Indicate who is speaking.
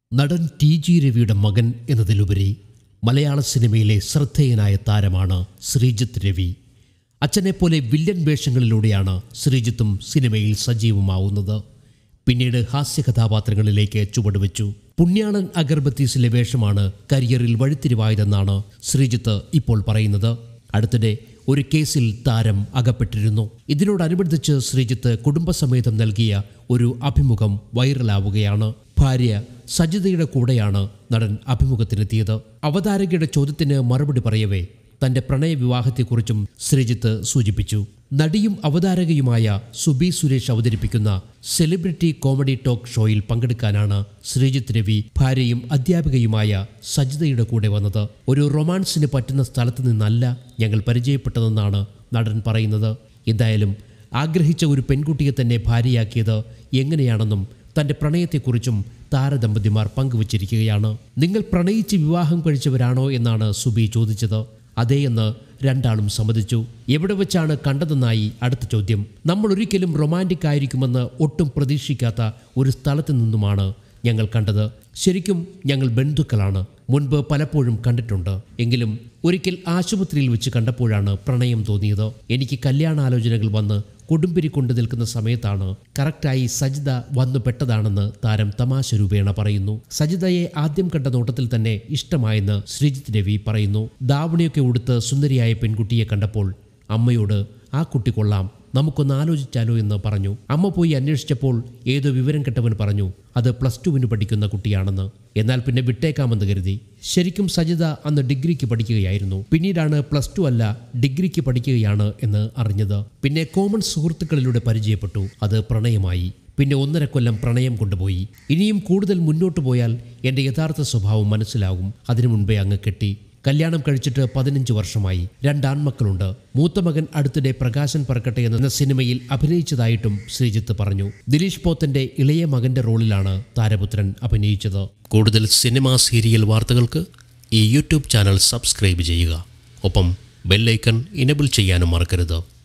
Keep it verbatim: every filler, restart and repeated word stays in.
Speaker 1: നടൻ T G രവിയുടെ മകൻ എന്നതിലുപരി മലയാള സിനിമയിലെ ശ്രദ്ധേയനായ താരമാണ് ശ്രീജിത്ത് രവി. അച്ഛനെപ്പോലെ വില്ലൻ വേഷങ്ങളിലൂടെയാണ് ശ്രീജിത്തും സിനിമയിൽ സജീവമാവുന്നത്. പിന്നീട് ഹാസ്യ കഥാപാത്രങ്ങളിലേക്ക് ചുവടുവെച്ചു. പുണ്യാളൻ അഗർബത്തീസിലെ വേഷമാണ് കരിയറിൽ വഴിത്തിരിവായതെന്നാണ് ശ്രീജിത്ത് ഇപ്പോൾ പറയുന്നത്. അടുത്തിടെ ഒരു കേസിൽ താരം അകപ്പെട്ടിരുന്നു. ഇതിനോടനുബന്ധിച്ച് ശ്രീജിത്ത് കുടുംബസമേതം നൽകിയ ഒരു അഭിമുഖം വൈറലാവുകയാണ്. ഭാര്യ സജിതയുടെ കൂടെയാണ് നടൻ അഭിമുഖത്തിനെത്തിയത്. അവതാരകയുടെ ചോദ്യത്തിന് മറുപടി പറയവേ തൻ്റെ പ്രണയവിവാഹത്തെക്കുറിച്ചും ശ്രീജിത്ത് സൂചിപ്പിച്ചു. നടിയും അവതാരകയുമായ സുബി സുരേഷ് അവതരിപ്പിക്കുന്ന സെലിബ്രിറ്റി കോമഡി ടോക്ക് ഷോയിൽ പങ്കെടുക്കാനാണ് ശ്രീജിത്ത് രവി ഭാര്യയും അധ്യാപികയുമായ സജിതയുടെ കൂടെ വന്നത്. ഒരു റൊമാൻസിന് പറ്റുന്ന സ്ഥലത്ത് നിന്നല്ല ഞങ്ങൾ പരിചയപ്പെട്ടതെന്നാണ് നടൻ പറയുന്നത്. എന്തായാലും ആഗ്രഹിച്ച ഒരു പെൺകുട്ടിയെ തന്നെ ഭാര്യയാക്കിയത് എങ്ങനെയാണെന്നും തൻ്റെ പ്രണയത്തെക്കുറിച്ചും താരദമ്പതിമാർ പങ്കുവച്ചിരിക്കുകയാണ്. നിങ്ങൾ പ്രണയിച്ച് വിവാഹം കഴിച്ചവരാണോ എന്നാണ് സുബി ചോദിച്ചത്. അതേയെന്ന് രണ്ടാളും സമ്മതിച്ചു. എവിടെ വെച്ചാണ് കണ്ടതെന്നായി അടുത്ത ചോദ്യം. നമ്മൾ ഒരിക്കലും റൊമാൻറ്റിക് ആയിരിക്കുമെന്ന് ഒട്ടും പ്രതീക്ഷിക്കാത്ത ഒരു സ്ഥലത്ത് നിന്നുമാണ് ഞങ്ങൾ കണ്ടത്. ശരിക്കും ഞങ്ങൾ ബന്ധുക്കളാണ്. മുൻപ് പലപ്പോഴും കണ്ടിട്ടുണ്ട്. എങ്കിലും ഒരിക്കൽ ആശുപത്രിയിൽ വെച്ച് കണ്ടപ്പോഴാണ് പ്രണയം തോന്നിയത്. എനിക്ക് കല്യാണാലോചനകൾ വന്ന് കൊടുമ്പിരി കൊണ്ടു നിൽക്കുന്ന സമയത്താണ് കറക്റ്റായി സജിത വന്നു പെട്ടതാണെന്ന് താരം തമാശ രൂപേണ പറയുന്നു. സജിതയെ ആദ്യം കണ്ട നോട്ടത്തിൽ തന്നെ ഇഷ്ടമായെന്ന് ശ്രീജിത്ത് രവി പറയുന്നു. ദാവണിയൊക്കെ ഉടുത്ത് സുന്ദരിയായ പെൺകുട്ടിയെ കണ്ടപ്പോൾ അമ്മയോട് ആ കുട്ടി കൊള്ളാം, നമുക്കൊന്ന് ആലോചിച്ചാലോ എന്ന് പറഞ്ഞു. അമ്മ പോയി അന്വേഷിച്ചപ്പോൾ ഏതോ വിവരം കെട്ടവൻ പറഞ്ഞു അത് പ്ലസ് ടുവിന് പഠിക്കുന്ന കുട്ടിയാണെന്ന്. എന്നാൽ പിന്നെ വിട്ടേക്കാമെന്ന് കരുതി. ശരിക്കും സജിത അന്ന് ഡിഗ്രിക്ക് പഠിക്കുകയായിരുന്നു. പിന്നീടാണ് പ്ലസ് ടു അല്ല ഡിഗ്രിക്ക് പഠിക്കുകയാണ് എന്ന് അറിഞ്ഞത്. പിന്നെ കോമൺ സുഹൃത്തുക്കളിലൂടെ പരിചയപ്പെട്ടു. അത് പ്രണയമായി. പിന്നെ ഒന്നര കൊല്ലം പ്രണയം കൊണ്ടുപോയി. ഇനിയും കൂടുതൽ മുന്നോട്ട് പോയാൽ എൻ്റെ യഥാർത്ഥ സ്വഭാവം മനസ്സിലാകും. അതിനു മുൻപേ അങ്ങ് കെട്ടി. കല്യാണം കഴിച്ചിട്ട് പതിനഞ്ച് വർഷമായി. രണ്ടാൺമക്കളുണ്ട്. മൂത്ത മകൻ അടുത്തിടെ പ്രകാശൻ പറക്കട്ടെ എന്ന സിനിമയിൽ അഭിനയിച്ചതായിട്ടും ശ്രീജിത്ത് പറഞ്ഞു. ദിലീഷ് പോത്തന്റെ ഇളയ മകന്റെ റോളിലാണ് താരപുത്രൻ അഭിനയിച്ചത്. കൂടുതൽ സിനിമ സീരിയൽ വാർത്തകൾക്ക് ഈ യൂട്യൂബ് ചാനൽ സബ്സ്ക്രൈബ് ചെയ്യുക. ഒപ്പം ബെല്ലൈക്കൺ ഇനേബിൾ ചെയ്യാനും മറക്കരുത്.